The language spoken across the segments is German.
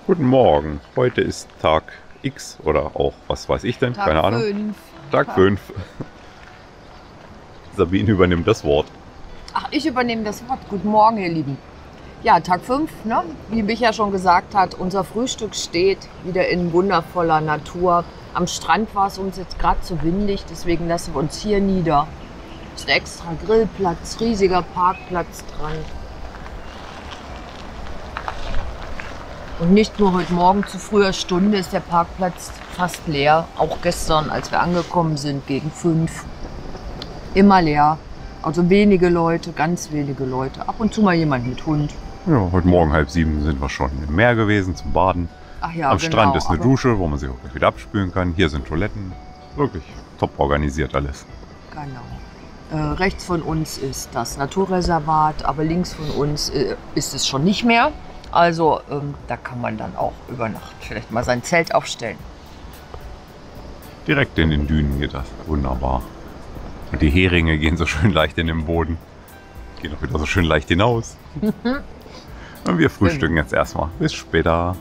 Guten Morgen. Heute ist Tag X oder auch was weiß ich denn, Tag keine Ahnung. 5. Tag 5. Sabine übernimmt das Wort. Ach, ich übernehme das Wort. Guten Morgen, ihr Lieben. Ja, Tag 5, ne? Wie Micha schon gesagt hat, unser Frühstück steht wieder in wundervoller Natur. Am Strand war es uns jetzt gerade zu windig, deswegen lassen wir uns hier nieder. Ist ein extra Grillplatz, riesiger Parkplatz dran. Und nicht nur heute Morgen zu früher Stunde ist der Parkplatz fast leer. Auch gestern, als wir angekommen sind, gegen 5. Immer leer. Also wenige Leute, ganz wenige Leute. Ab und zu mal jemand mit Hund. Ja, heute Morgen 6:30 sind wir schon im Meer gewesen zum Baden. Ach ja, Am genau, Strand ist eine aber- Dusche, wo man sich auch gleich wieder abspülen kann. Hier sind Toiletten. Wirklich top organisiert alles. Genau. Rechts von uns ist das Naturreservat, aber links von uns ist es schon nicht mehr. Also da kann man dann auch über Nacht vielleicht mal sein Zelt aufstellen. Direkt in den Dünen geht das. Wunderbar. Und die Heringe gehen so schön leicht in den Boden. Gehen auch wieder so schön leicht hinaus. Und wir frühstücken jetzt erstmal. Bis später.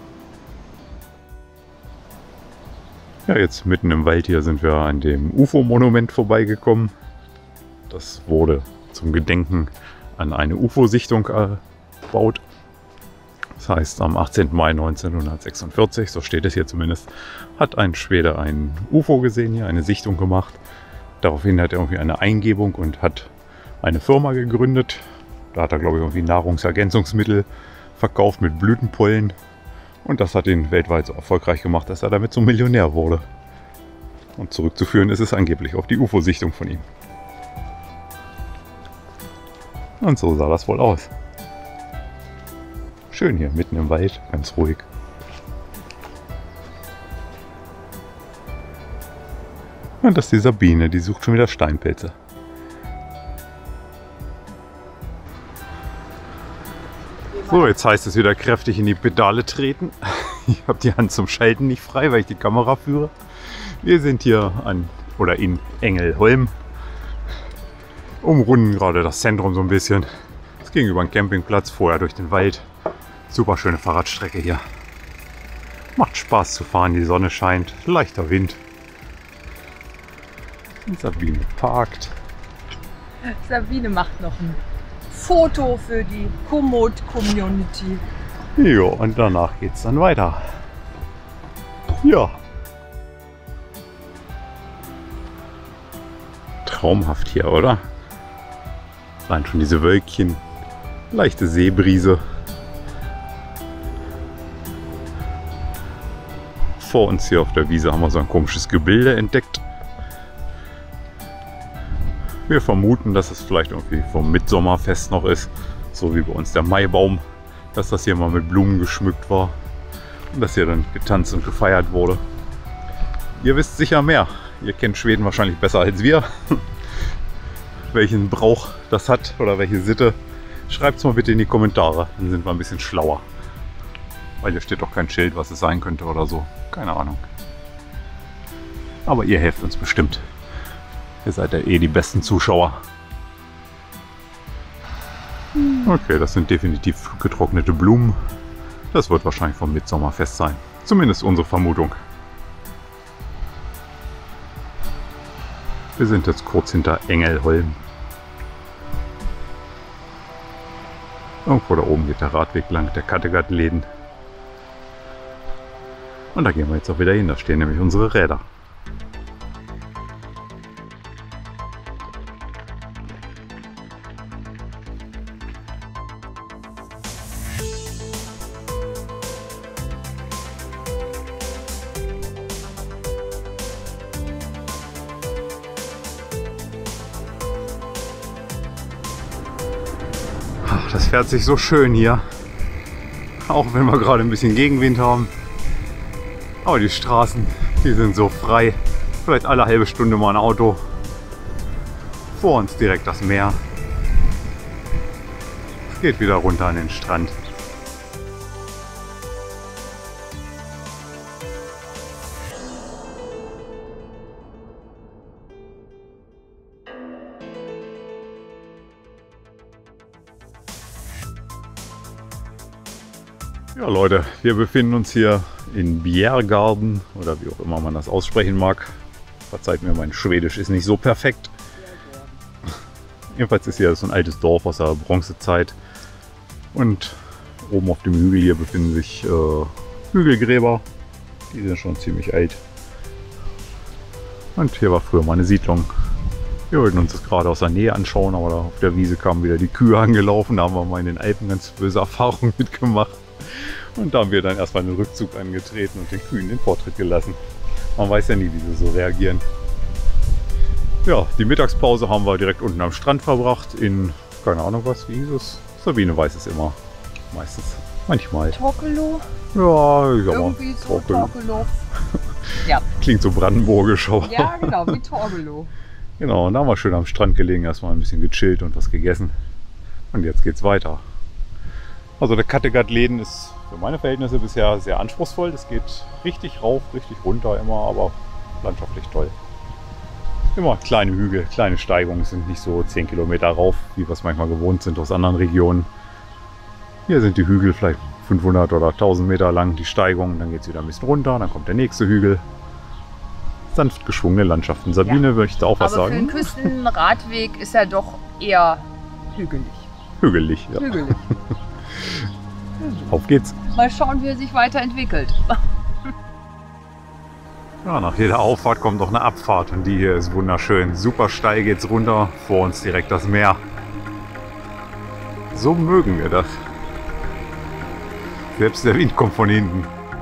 Ja, jetzt mitten im Wald hier sind wir an dem UFO-Monument vorbeigekommen. Das wurde zum Gedenken an eine UFO-Sichtung erbaut. Das heißt, am 18. Mai 1946, so steht es hier zumindest, hat ein Schwede ein UFO gesehen hier, eine Sichtung gemacht. Daraufhin hat er irgendwie eine Eingebung und hat eine Firma gegründet. Da hat er, glaube ich, irgendwie Nahrungsergänzungsmittel verkauft mit Blütenpollen. Und das hat ihn weltweit so erfolgreich gemacht, dass er damit zum Millionär wurde. Und zurückzuführen ist es angeblich auf die UFO-Sichtung von ihm. Und so sah das wohl aus. Schön hier, mitten im Wald, ganz ruhig. Und das ist die Sabine, die sucht schon wieder Steinpilze. So, jetzt heißt es wieder kräftig in die Pedale treten. Ich habe die Hand zum Schalten nicht frei, weil ich die Kamera führe. Wir sind hier in Engelholm. Umrunden gerade das Zentrum so ein bisschen. Es ging über einen Campingplatz, vorher durch den Wald. Super schöne Fahrradstrecke hier. Macht Spaß zu fahren, die Sonne scheint, leichter Wind. Und Sabine parkt. Sabine macht noch ein Foto für die Komoot-Community. Jo, und danach geht's dann weiter. Ja. Traumhaft hier, oder? Allein schon diese Wölkchen. Leichte Seebrise. Vor uns hier auf der Wiese haben wir so ein komisches Gebilde entdeckt. Wir vermuten, dass es vielleicht irgendwie vom Mitsommerfest noch ist. So wie bei uns der Maibaum. Dass das hier mal mit Blumen geschmückt war. Und dass hier dann getanzt und gefeiert wurde. Ihr wisst sicher mehr. Ihr kennt Schweden wahrscheinlich besser als wir. Welchen Brauch das hat oder welche Sitte. Schreibt es mal bitte in die Kommentare. Dann sind wir ein bisschen schlauer. Weil hier steht doch kein Schild, was es sein könnte oder so. Keine Ahnung. Aber ihr helft uns bestimmt. Ihr seid ja eh die besten Zuschauer. Okay, das sind definitiv getrocknete Blumen. Das wird wahrscheinlich vom Mitsommerfest sein. Zumindest unsere Vermutung. Wir sind jetzt kurz hinter Engelholm. Irgendwo da oben geht der Radweg lang, der Kattegat-Läden. Und da gehen wir jetzt auch wieder hin. Da stehen nämlich unsere Räder. Ach, das fährt sich so schön hier. Auch wenn wir gerade ein bisschen Gegenwind haben. Aber die Straßen, die sind so frei. Vielleicht alle halbe Stunde mal ein Auto. Vor uns direkt das Meer. Es geht wieder runter an den Strand. Ja Leute, wir befinden uns hier in Bjergarden oder wie auch immer man das aussprechen mag. Verzeiht mir, mein Schwedisch ist nicht so perfekt. Jedenfalls ist hier so ein altes Dorf aus der Bronzezeit und oben auf dem Hügel hier befinden sich Hügelgräber. Die sind schon ziemlich alt. Und hier war früher mal eine Siedlung. Wir wollten uns das gerade aus der Nähe anschauen, aber da auf der Wiese kamen wieder die Kühe angelaufen. Da haben wir mal in den Alpen ganz böse Erfahrungen mitgemacht. Und da haben wir dann erstmal einen Rückzug angetreten und den Kühen den Vortritt gelassen. Man weiß ja nie, wie sie so reagieren. Ja, die Mittagspause haben wir direkt unten am Strand verbracht in, keine Ahnung was, wie hieß es? Sabine weiß es immer. Meistens. Manchmal. Torkelow? Ja, ich sag mal, Irgendwie so Torkelow. Ja. Klingt so brandenburgisch, aber. Ja, genau, wie Torkelow. Genau, und da haben wir schön am Strand gelegen, erstmal ein bisschen gechillt und was gegessen. Und jetzt geht's weiter. Also der Kattegat-Läden ist für meine Verhältnisse bisher sehr anspruchsvoll. Es geht richtig rauf, richtig runter immer, aber landschaftlich toll. Immer kleine Hügel, kleine Steigungen, es sind nicht so 10 Kilometer rauf, wie wir es manchmal gewohnt sind aus anderen Regionen. Hier sind die Hügel vielleicht 500 oder 1000 Meter lang, die Steigung, dann geht es wieder ein bisschen runter, dann kommt der nächste Hügel. Sanft geschwungene Landschaften. Sabine möchte auch was Aber sagen. für den Küstenradweg ist er doch eher hügelig. Hügelig, ja. Hügelig. Auf geht's. Mal schauen, wie er sich weiterentwickelt. Ja, nach jeder Auffahrt kommt noch eine Abfahrt und die hier ist wunderschön. Super steil geht's runter, vor uns direkt das Meer. So mögen wir das. Selbst der Wind kommt von hinten.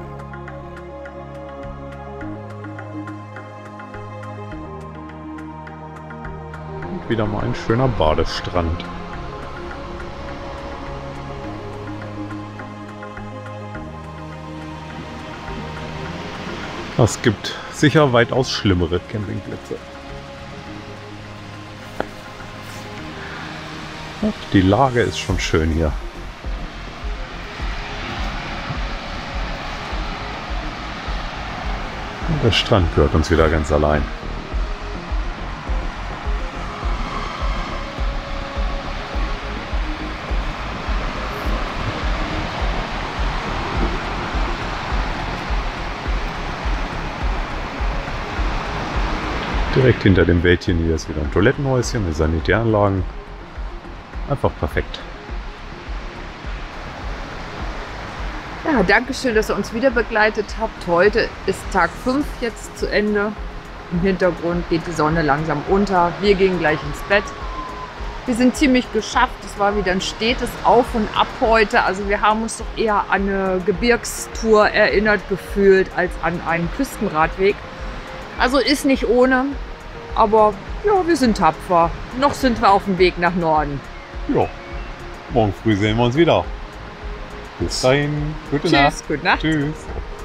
Und wieder mal ein schöner Badestrand. Es gibt sicher weitaus schlimmere Campingplätze. Ach, die Lage ist schon schön hier. Und der Strand gehört uns wieder ganz allein. Direkt hinter dem Wäldchen hier ist wieder ein Toilettenhäuschen mit Sanitäranlagen. Einfach perfekt. Ja, danke schön, dass ihr uns wieder begleitet habt. Heute ist Tag 5 jetzt zu Ende. Im Hintergrund geht die Sonne langsam unter. Wir gehen gleich ins Bett. Wir sind ziemlich geschafft. Es war wieder ein stetes Auf und Ab heute. Also wir haben uns doch eher an eine Gebirgstour erinnert gefühlt als an einen Küstenradweg. Also ist nicht ohne, aber ja, wir sind tapfer. Noch sind wir auf dem Weg nach Norden. Ja, morgen früh sehen wir uns wieder. Bis dahin, gute Nacht. Tschüss, gute Nacht. Tschüss.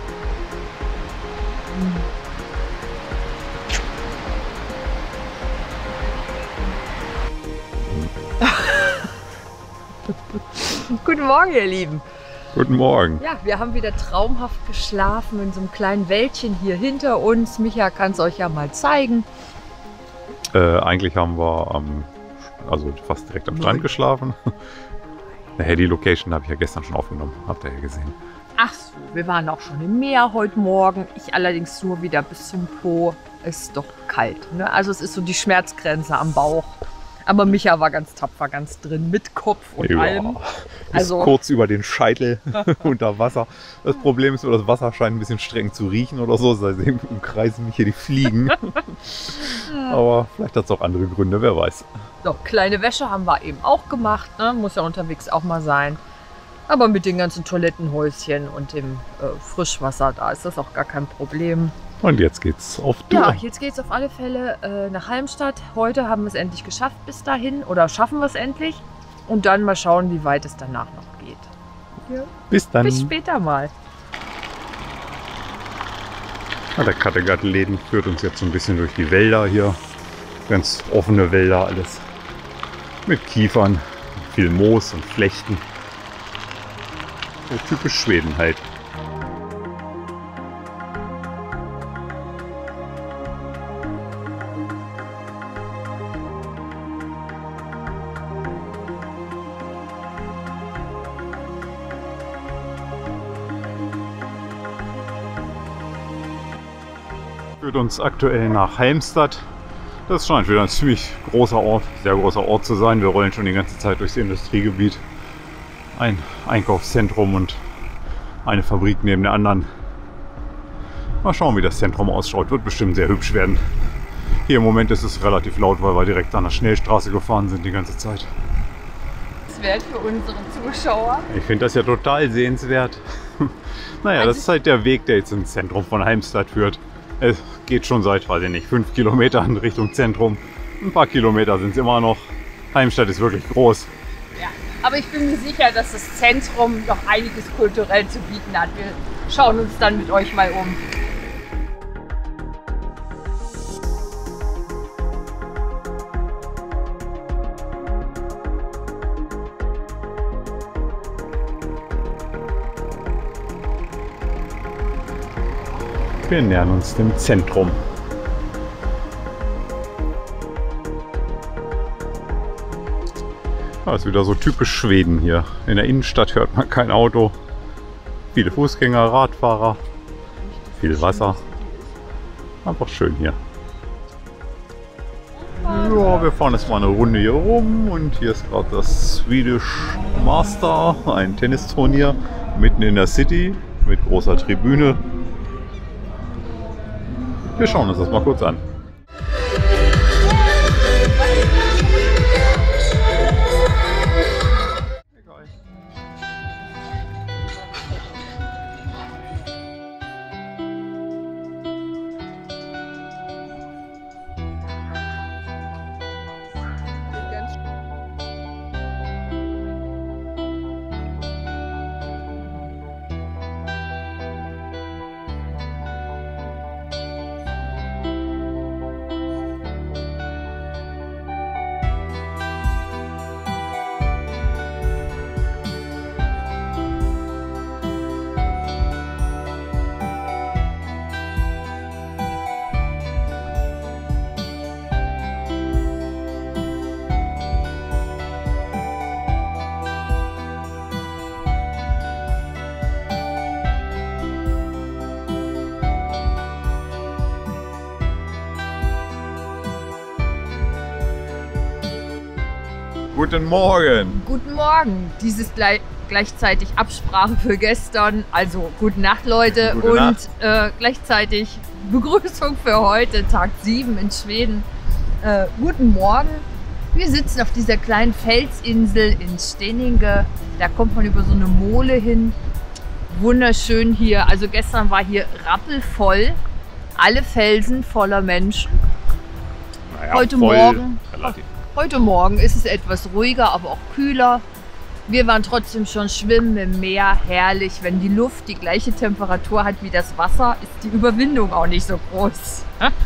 Guten Morgen, ihr Lieben. Guten Morgen. Ja, wir haben wieder traumhaft geschlafen in so einem kleinen Wäldchen hier hinter uns. Micha kann es euch ja mal zeigen. Eigentlich haben wir also fast direkt am Strand geschlafen. Naja, die Location habe ich ja gestern schon aufgenommen. Habt ihr ja gesehen. Ach so, wir waren auch schon im Meer heute Morgen. Ich allerdings nur wieder bis zum Po. Ist doch kalt, ne? Also es ist so die Schmerzgrenze am Bauch. Aber Micha war ganz tapfer, ganz drin, mit Kopf und allem. Also kurz über den Scheitel unter Wasser. Das Problem ist nur, das Wasser scheint ein bisschen streng zu riechen oder so. Seitdem umkreisen mich hier die Fliegen. Aber vielleicht hat es auch andere Gründe, wer weiß. So, kleine Wäsche haben wir eben auch gemacht. Ne? Muss ja unterwegs auch mal sein. Aber mit den ganzen Toilettenhäuschen und dem Frischwasser, da ist das auch gar kein Problem. Und jetzt geht's auf Tour. Ja, jetzt geht's auf alle Fälle nach Halmstad. Heute haben wir es endlich geschafft bis dahin oder schaffen wir es endlich. Und dann mal schauen, wie weit es danach noch geht. Ja. Bis dann. Bis später mal. Ja, der Kattegat-Läden führt uns jetzt so ein bisschen durch die Wälder hier. Ganz offene Wälder alles. Mit Kiefern, viel Moos und Flechten. So typisch Schweden halt. Führt uns aktuell nach Helmstadt. Das scheint wieder ein ziemlich großer Ort, sehr großer Ort zu sein. Wir rollen schon die ganze Zeit durchs Industriegebiet. Ein Einkaufszentrum und eine Fabrik neben der anderen. Mal schauen, wie das Zentrum ausschaut. Wird bestimmt sehr hübsch werden. Hier im Moment ist es relativ laut, weil wir direkt an der Schnellstraße gefahren sind die ganze Zeit. Wert für unsere Zuschauer. Ich finde das ja total sehenswert. Naja, das ist halt der Weg, der jetzt ins Zentrum von Helmstadt führt. Es geht schon seit, weiß ich nicht, 5 Kilometern Richtung Zentrum. Ein paar Kilometer sind es immer noch. Helmstadt ist wirklich groß. Ja, aber ich bin mir sicher, dass das Zentrum noch einiges kulturell zu bieten hat. Wir schauen uns dann mit euch mal um. Wir nähern uns dem Zentrum. Das ist wieder so typisch Schweden hier. In der Innenstadt hört man kein Auto. Viele Fußgänger, Radfahrer, viel Wasser. Einfach schön hier. Ja, wir fahren jetzt mal eine Runde hier rum und hier ist gerade das Swedish Master, ein Tennisturnier mitten in der City mit großer Tribüne. Wir schauen uns das mal kurz an. Guten Morgen! Guten Morgen! Dies ist gleichzeitig Absprache für gestern, also gute Nacht, Leute. Gute Nacht. Und gleichzeitig Begrüßung für heute, Tag 7 in Schweden. Guten Morgen! Wir sitzen auf dieser kleinen Felsinsel in Steninge. Da kommt man über so eine Mole hin. Wunderschön hier. Also gestern war hier rappelvoll. Alle Felsen voller Menschen. Naja, Heute voll, Morgen. relativ. Heute Morgen ist es etwas ruhiger, aber auch kühler. Wir waren trotzdem schon schwimmen im Meer, herrlich. Wenn die Luft die gleiche Temperatur hat wie das Wasser, ist die Überwindung auch nicht so groß.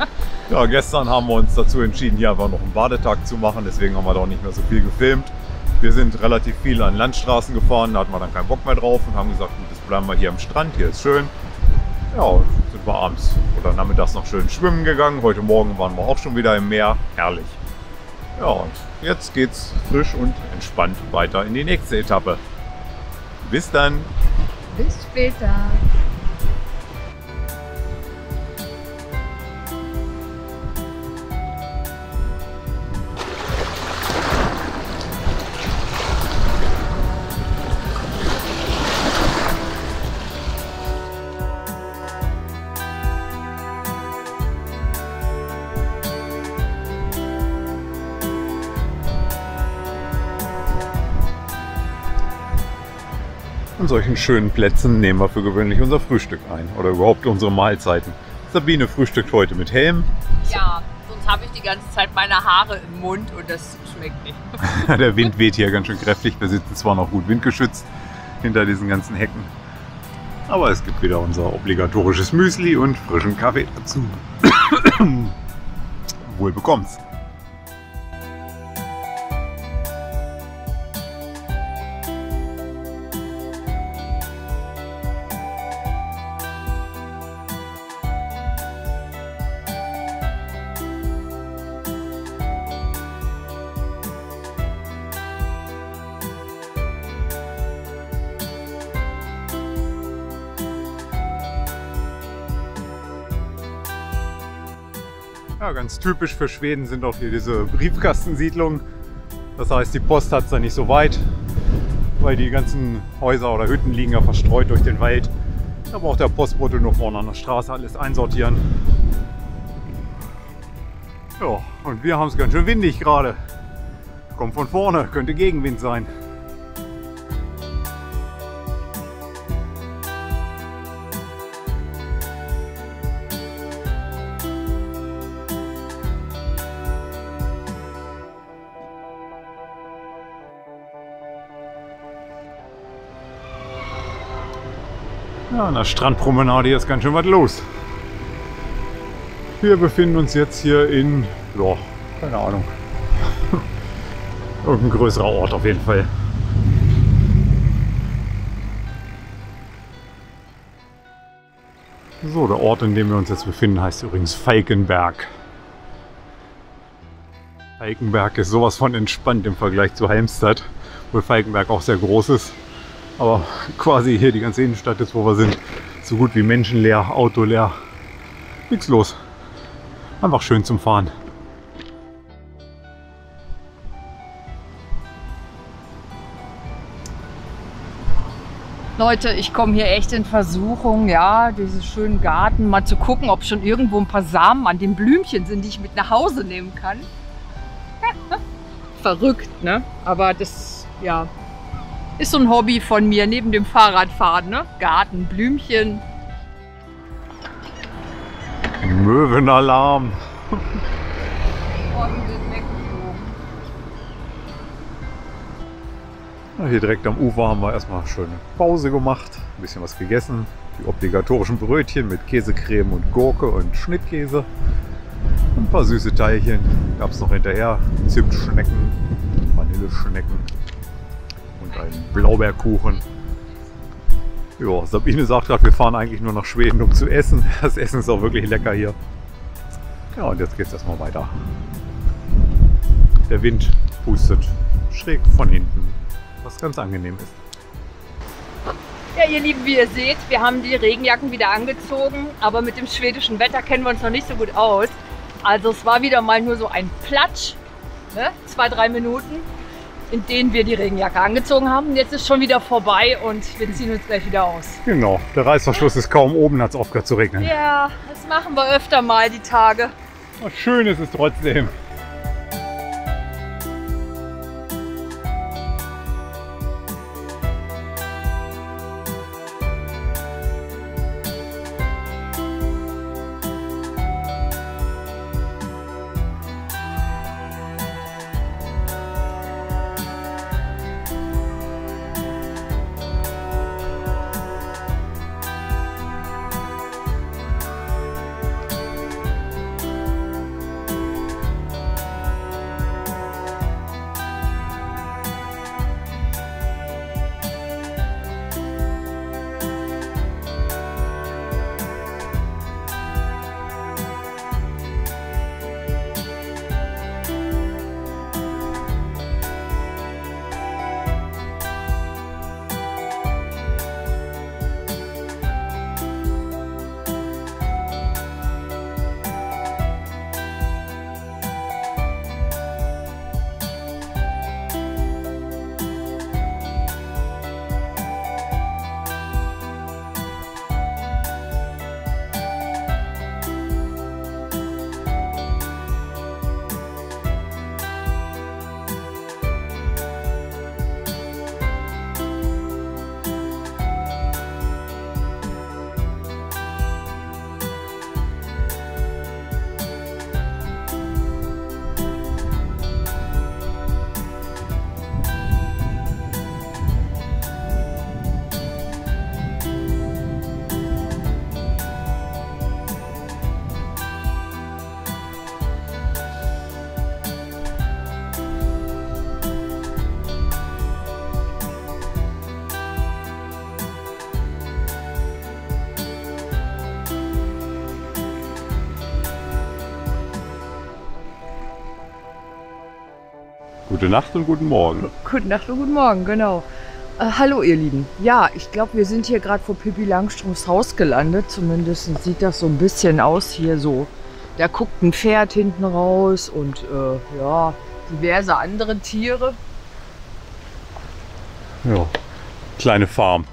Ja, gestern haben wir uns dazu entschieden, hier einfach noch einen Badetag zu machen. Deswegen haben wir doch nicht mehr so viel gefilmt. Wir sind relativ viel an Landstraßen gefahren, da hatten wir dann keinen Bock mehr drauf und haben gesagt, gut, jetzt bleiben wir hier am Strand, hier ist schön. Ja, sind wir abends oder nachmittags noch schön schwimmen gegangen. Heute Morgen waren wir auch schon wieder im Meer, herrlich. Ja, und jetzt geht's frisch und entspannt weiter in die nächste Etappe. Bis dann! Bis später! An solchen schönen Plätzen nehmen wir für gewöhnlich unser Frühstück ein oder überhaupt unsere Mahlzeiten. Sabine frühstückt heute mit Helm. Ja, sonst habe ich die ganze Zeit meine Haare im Mund und das schmeckt nicht. Der Wind weht hier ganz schön kräftig. Wir sitzen zwar noch gut windgeschützt hinter diesen ganzen Hecken, aber es gibt wieder unser obligatorisches Müsli und frischen Kaffee dazu. Wohl bekomm's. Ja, ganz typisch für Schweden sind auch hier diese Briefkastensiedlungen. Das heißt, die Post hat es da nicht so weit, weil die ganzen Häuser oder Hütten liegen ja verstreut durch den Wald. Da braucht der Postbote nur vorne an der Straße alles einsortieren. Ja, und wir haben es ganz schön windig gerade. Kommt von vorne, könnte Gegenwind sein. Ja, an der Strandpromenade hier ist ganz schön was los. Wir befinden uns jetzt hier in, ja, keine Ahnung, irgendein größerer Ort auf jeden Fall. So, der Ort, in dem wir uns jetzt befinden, heißt übrigens Falkenberg. Falkenberg ist sowas von entspannt im Vergleich zu Halmstad, obwohl Falkenberg auch sehr groß ist. Aber quasi hier die ganze Innenstadt ist, wo wir sind, so gut wie menschenleer, autoleer, nichts los. Einfach schön zum Fahren. Leute, ich komme hier echt in Versuchung, ja, diesen schönen Garten mal zu gucken, ob schon irgendwo ein paar Samen an den Blümchen sind, die ich mit nach Hause nehmen kann. Verrückt, ne? Aber das, ja, ist so ein Hobby von mir, neben dem Fahrradfahren, ne? Garten, Blümchen. Möwenalarm. Oh, die sind weggeflogen. Ja, hier direkt am Ufer haben wir erstmal schöne Pause gemacht, ein bisschen was gegessen. Die obligatorischen Brötchen mit Käsecreme und Gurke und Schnittkäse. Ein paar süße Teilchen gab es noch hinterher. Zimtschnecken, Vanilleschnecken und einen Blaubeerkuchen. Ja, Sabine sagt gerade, wir fahren eigentlich nur nach Schweden, um zu essen. Das Essen ist auch wirklich lecker hier. Ja, und jetzt geht es erstmal weiter. Der Wind pustet schräg von hinten, was ganz angenehm ist. Ja, ihr Lieben, wie ihr seht, wir haben die Regenjacken wieder angezogen, aber mit dem schwedischen Wetter kennen wir uns noch nicht so gut aus. Also es war wieder mal nur so ein Platsch, ne? 2-3 Minuten, in denen wir die Regenjacke angezogen haben. Und jetzt ist schon wieder vorbei und wir ziehen uns gleich wieder aus. Genau, der Reißverschluss ist kaum oben, hat es aufgehört zu regnen. Ja, das machen wir öfter mal, die Tage. Was schön ist es trotzdem. Gute Nacht und guten Morgen. Gute Nacht und guten Morgen, genau. Hallo ihr Lieben. Ja, ich glaube, wir sind hier gerade vor Pippi Langstrumpfs Haus gelandet. Zumindest sieht das so ein bisschen aus hier so Da guckt ein Pferd hinten raus und ja, diverse andere Tiere. Ja, kleine Farm.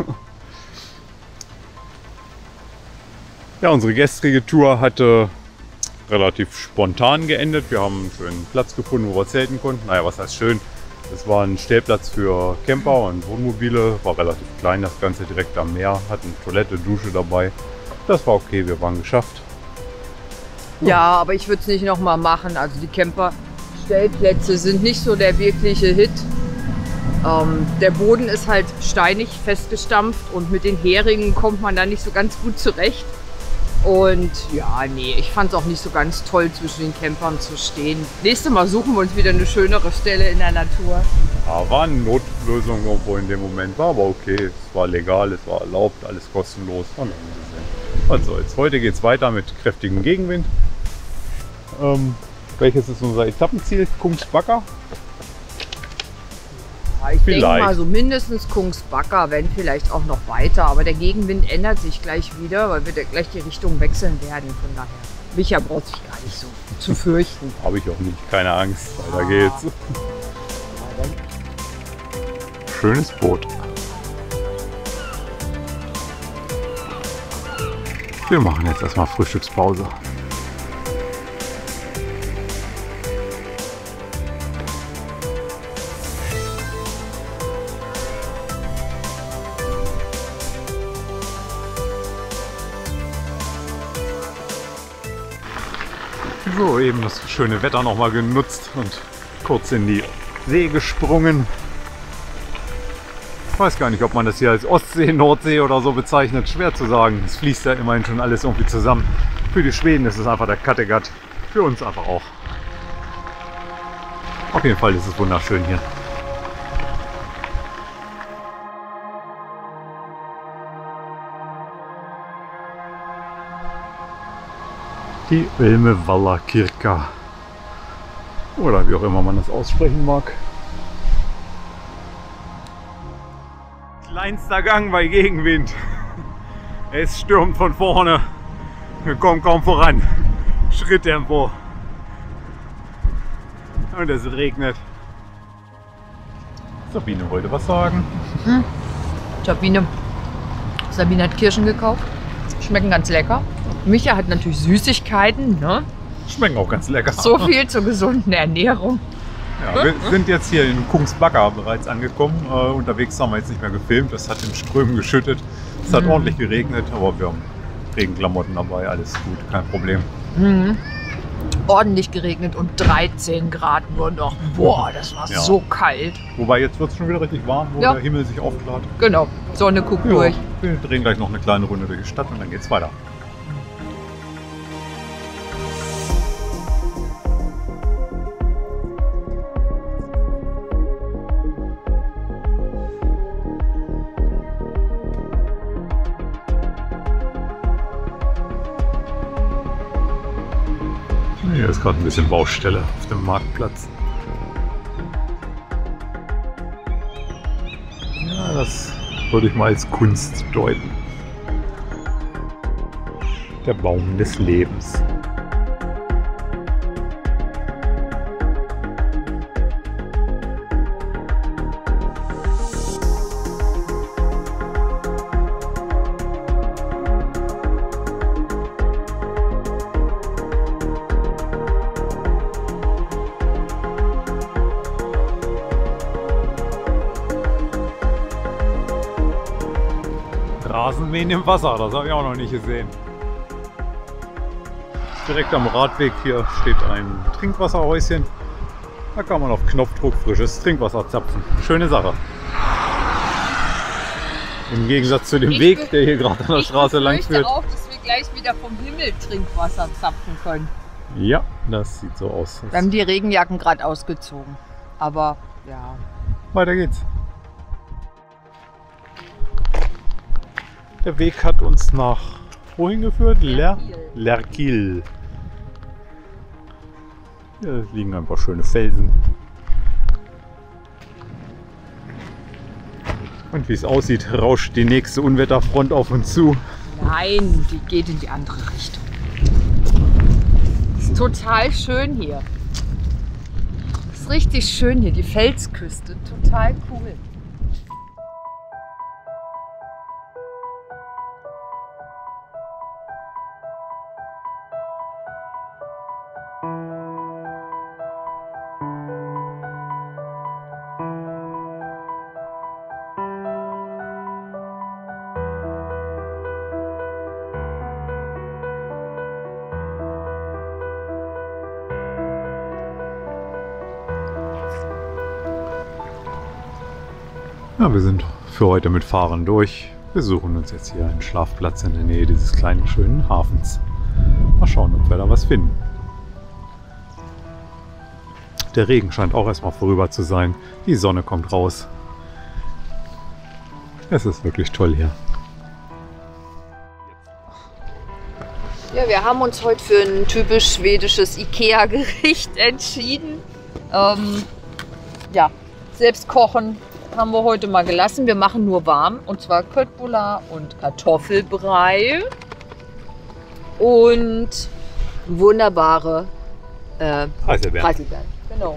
Ja, unsere gestrige Tour hatte relativ spontan geendet. Wir haben einen schönen Platz gefunden, wo wir zelten konnten. Naja, was heißt schön? Es war ein Stellplatz für Camper und Wohnmobile. War relativ klein, das Ganze direkt am Meer. Hatten Toilette, Dusche dabei. Das war okay, wir waren geschafft. Ja, aber ich würde es nicht nochmal machen. Also die Camper-Stellplätze sind nicht so der wirkliche Hit. Der Boden ist halt steinig festgestampft und mit den Heringen kommt man da nicht so ganz gut zurecht. Und ja, nee, ich fand es auch nicht so ganz toll, zwischen den Campern zu stehen. Nächstes Mal suchen wir uns wieder eine schönere Stelle in der Natur. Ja, war eine Notlösung irgendwo in dem Moment, war aber okay. Es war legal, es war erlaubt, alles kostenlos. Also jetzt heute geht es weiter mit kräftigem Gegenwind. Welches ist unser Etappenziel? Kungsbacka? Ja, ich denke mal so mindestens Kungsbacka, wenn vielleicht auch noch weiter. Aber der Gegenwind ändert sich gleich wieder, weil wir gleich die Richtung wechseln werden. Von daher, Micha braucht sich gar nicht so zu fürchten. Habe ich auch nicht, keine Angst. Weiter geht's. Schönes Boot. Wir machen jetzt erstmal Frühstückspause. So, eben das schöne Wetter noch mal genutzt und kurz in die See gesprungen. Ich weiß gar nicht, ob man das hier als Ostsee, Nordsee oder so bezeichnet. Schwer zu sagen. Es fließt ja immerhin schon alles irgendwie zusammen. Für die Schweden ist es einfach der Kattegat. Für uns einfach auch. Auf jeden Fall ist es wunderschön hier. Die Ölmevalla Kirka. Oder wie auch immer man das aussprechen mag. Kleinster Gang bei Gegenwind. Es stürmt von vorne. Wir kommen kaum voran. Schritttempo. Und es regnet. Sabine wollte was sagen. Sabine hat Kirschen gekauft. Schmecken ganz lecker. Micha hat natürlich Süßigkeiten, ne? Schmecken auch ganz lecker. So viel zur gesunden Ernährung. Ja, wir sind jetzt hier in Kungsbacka bereits angekommen. Unterwegs haben wir jetzt nicht mehr gefilmt. Es hat in Strömen geschüttet. Es hat ordentlich geregnet, aber wir haben Regenklamotten dabei. Alles gut, kein Problem. Ordentlich geregnet und 13 Grad nur noch. Boah, das war so kalt. Wobei jetzt wird es schon wieder richtig warm, wo der Himmel sich aufklart. Genau, Sonne guckt durch. Wir drehen gleich noch eine kleine Runde durch die Stadt und dann geht's weiter. Hier ist gerade ein bisschen Baustelle auf dem Marktplatz. Ja, das würde ich mal als Kunst deuten. Der Baum des Lebens. Rasenmähen im Wasser, das habe ich auch noch nicht gesehen. Direkt am Radweg hier steht ein Trinkwasserhäuschen. Da kann man auf Knopfdruck frisches Trinkwasser zapfen. Schöne Sache. Im Gegensatz zu dem Weg, der hier gerade an der Straße lang führt. Ich befürchte auch, dass wir gleich wieder vom Himmel Trinkwasser zapfen können. Ja, das sieht so aus. Wir haben die Regenjacken gerade ausgezogen. Aber ja. Weiter geht's. Der Weg hat uns nach wohin geführt? Lerkil. Hier liegen ein paar schöne Felsen. Und wie es aussieht, rauscht die nächste Unwetterfront auf uns zu. Nein, die geht in die andere Richtung. ist total schön hier. Ist richtig schön hier, die Felsküste. Total cool. Ja, wir sind für heute mit Fahren durch. Wir suchen uns jetzt hier einen Schlafplatz in der Nähe dieses kleinen, schönen Hafens. Mal schauen, ob wir da was finden. Der Regen scheint auch erstmal vorüber zu sein. Die Sonne kommt raus. Es ist wirklich toll hier. Ja, wir haben uns heute für ein typisch schwedisches Ikea-Gericht entschieden. Ja, selbst kochen haben wir heute mal gelassen. Wir machen nur warm, und zwar Köttbullar und Kartoffelbrei und wunderbare Preiselbeeren. Genau.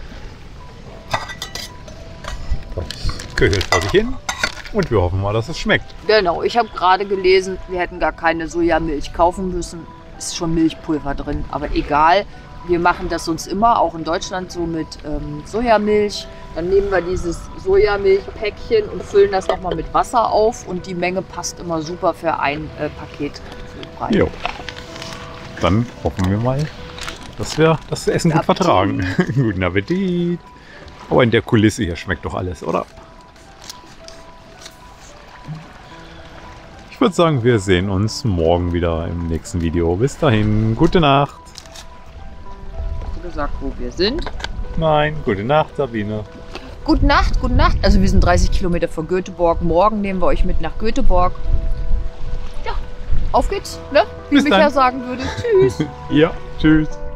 Das köchelt vor sich hin und wir hoffen mal, dass es schmeckt. Genau, ich habe gerade gelesen, wir hätten gar keine Sojamilch kaufen müssen. Ist schon Milchpulver drin, aber egal. Wir machen das sonst immer, auch in Deutschland, so mit Sojamilch. Dann nehmen wir dieses Sojamilchpäckchen und füllen das nochmal mit Wasser auf. Und die Menge passt immer super für ein Paket Kartoffelbrei. Jo. Dann hoffen wir mal, dass wir das Essen gut vertragen. Guten Appetit. Aber in der Kulisse hier schmeckt doch alles, oder? Ich würde sagen, wir sehen uns morgen wieder im nächsten Video. Bis dahin, gute Nacht. Hast du gesagt, wo wir sind? Nein, gute Nacht, Sabine. Gute Nacht, gute Nacht. Also wir sind 30 Kilometer von Göteborg. Morgen nehmen wir euch mit nach Göteborg. Ja, auf geht's, ne? Wie Bis Micha dann. sagen würde. Tschüss. Ja, tschüss.